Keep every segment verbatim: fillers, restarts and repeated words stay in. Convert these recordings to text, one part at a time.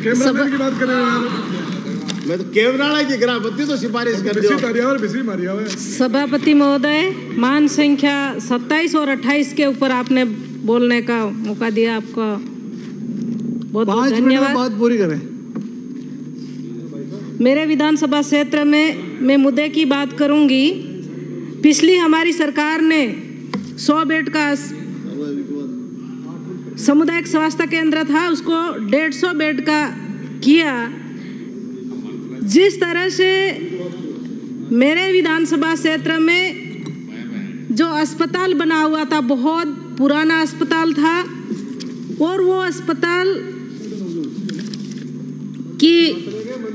Cameraman की बात कर रहे हैं। मैं तो कैमरा की ग्रामपति तो सिफारिश कर दिया। सभापति महोदय, मान संख्या सत्ताईस और अट्ठाईस के ऊपर आपने बोलने का मौका दिया, आपका बहुत बहुत धन्यवाद। बात पूरी करें। मेरे विधानसभा क्षेत्र में मैं मुद्दे की बात करूंगी। पिछली हमारी सरकार ने सौ बेड का सामुदायिक स्वास्थ्य केंद्र था, उसको डेढ़ सौ बेड का किया। जिस तरह से मेरे विधानसभा क्षेत्र में जो अस्पताल बना हुआ था, बहुत पुराना अस्पताल था, और वो अस्पताल की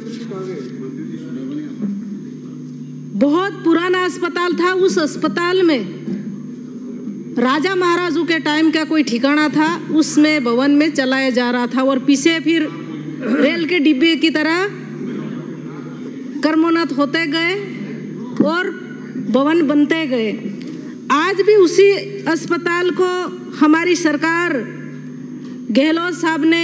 बहुत पुराना अस्पताल था। उस अस्पताल में राजा महाराजों के टाइम का कोई ठिकाना था, उसमें भवन में चलाया जा रहा था, और पीछे फिर रेल के डिब्बे की तरह कर्मोन्नत होते गए और भवन बनते गए। आज भी उसी अस्पताल को हमारी सरकार गहलोत साहब ने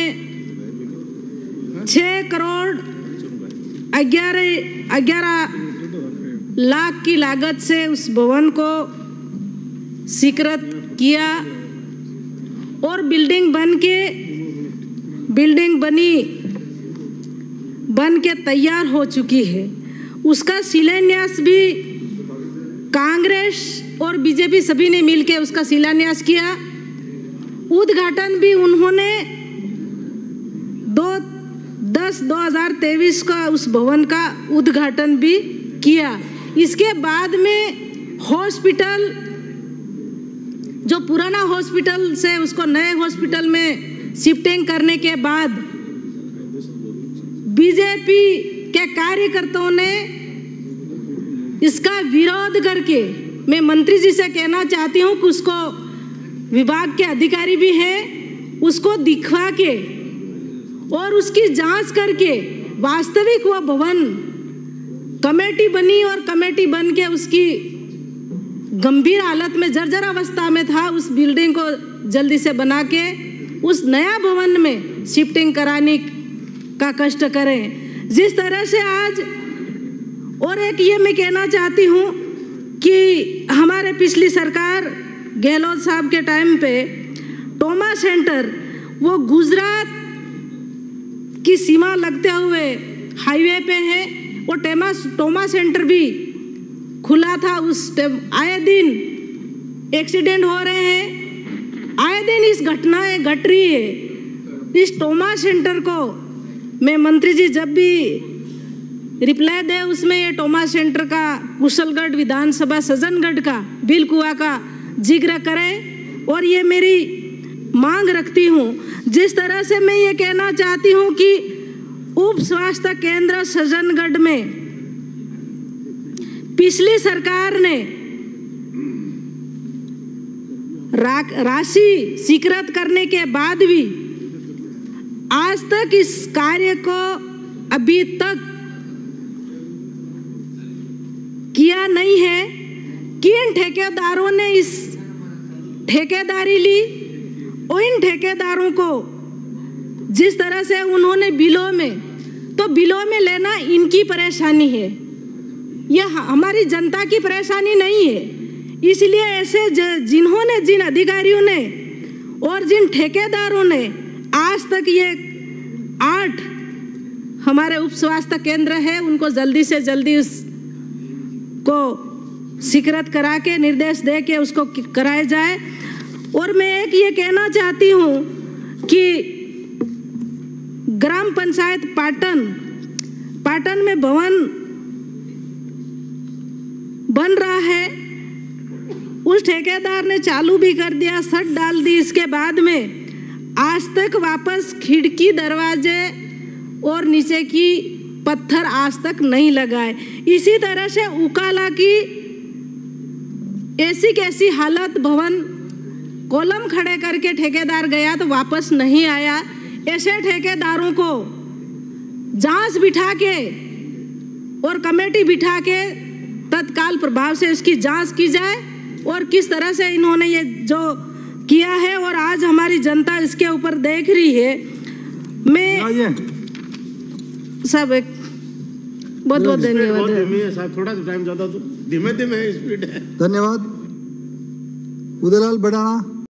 छः करोड़ ग्यारह ग्यारह लाख की लागत से उस भवन को स्वीकृत किया, और बिल्डिंग बन के बिल्डिंग बनी बन के तैयार हो चुकी है। उसका शिलान्यास भी कांग्रेस और बीजेपी सभी ने मिलकर उसका शिलान्यास किया। उद्घाटन भी उन्होंने दो दस दो हजार तेईस का उस भवन का उद्घाटन भी किया। इसके बाद में हॉस्पिटल, जो पुराना हॉस्पिटल से उसको नए हॉस्पिटल में शिफ्टिंग करने के बाद बीजेपी के कार्यकर्ताओं ने इसका विरोध करके, मैं मंत्री जी से कहना चाहती हूँ कि उसको विभाग के अधिकारी भी हैं, उसको दिखवा के और उसकी जांच करके वास्तविक वो भवन कमेटी बनी, और कमेटी बन के उसकी गंभीर हालत में जर्जर अवस्था में था, उस बिल्डिंग को जल्दी से बना के उस नया भवन में शिफ्टिंग कराने का कष्ट करें। जिस तरह से आज, और एक ये मैं कहना चाहती हूँ कि हमारे पिछली सरकार गहलोत साहब के टाइम पे टोमा सेंटर, वो गुजरात की सीमा लगते हुए हाईवे पे है, वो टेमा टोमा सेंटर भी खुला था। उस आए दिन एक्सीडेंट हो रहे हैं, आए दिन इस घटनाएं घट रही है। इस टोमा सेंटर को मैं मंत्री जी जब भी रिप्लाई दे, उसमें ये टोमा सेंटर का कुशलगढ़ विधानसभा सज्जनगढ़ का बिलकुआ का जिक्र करें, और ये मेरी मांग रखती हूँ। जिस तरह से मैं ये कहना चाहती हूँ कि उप स्वास्थ्य केंद्र सज्जनगढ़ में पिछली सरकार ने राशि स्वीकृत करने के बाद भी आज तक इस कार्य को अभी तक किया नहीं है। किन ठेकेदारों ने इस ठेकेदारी ली, और इन ठेकेदारों को जिस तरह से उन्होंने बिलों में, तो बिलों में लेना इनकी परेशानी है, यह हमारी जनता की परेशानी नहीं है। इसलिए ऐसे जिन्होंने, जिन अधिकारियों ने और जिन ठेकेदारों ने आज तक ये आठ हमारे उप स्वास्थ्य केंद्र है, उनको जल्दी से जल्दी उसको स्वीकृत करा के निर्देश दे के उसको कराया जाए। और मैं एक ये कहना चाहती हूँ कि ग्राम पंचायत पाटन पाटन में भवन बन रहा है, उस ठेकेदार ने चालू भी कर दिया, छत डाल दी। इसके बाद में आज तक वापस खिड़की, दरवाजे और नीचे की पत्थर आज तक नहीं लगाए। इसी तरह से उकाला की ऐसी कैसी हालत, भवन कॉलम खड़े करके ठेकेदार गया तो वापस नहीं आया। ऐसे ठेकेदारों को जांच बिठा के और कमेटी बिठा के तत्काल प्रभाव से इसकी जांच की जाए, और किस तरह से इन्होंने ये जो किया है और आज हमारी जनता इसके ऊपर देख रही है। मैं सब एक बहुत बहुत धन्यवाद बहुत है। धीमी है साहब, थोड़ा सा टाइम ज्यादा तो धीमे धीमे स्पीड है। धन्यवाद। उदयलाल बड़ाना।